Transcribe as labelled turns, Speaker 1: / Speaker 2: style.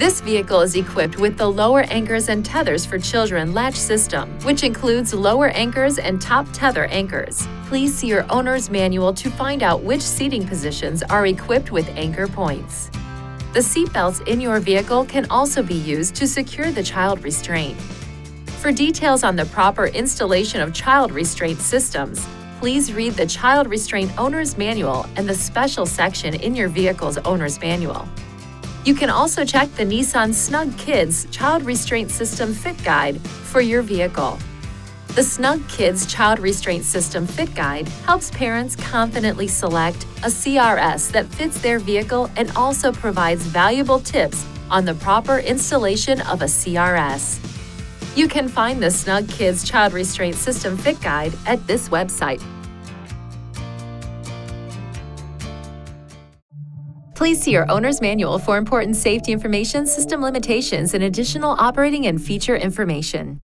Speaker 1: This vehicle is equipped with the lower anchors and tethers for children latch system, which includes lower anchors and top tether anchors. Please see your owner's manual to find out which seating positions are equipped with anchor points. The seat belts in your vehicle can also be used to secure the child restraint. For details on the proper installation of child restraint systems, please read the Child Restraint Owner's Manual and the special section in your vehicle's owner's manual. You can also check the Nissan Snug Kids Child Restraint System Fit Guide for your vehicle. The Snug Kids Child Restraint System Fit Guide helps parents confidently select a CRS that fits their vehicle and also provides valuable tips on the proper installation of a CRS. You can find the Snug Kids Child Restraint System Fit Guide at this website. Please see your owner's manual for important safety information, system limitations, and additional operating and feature information.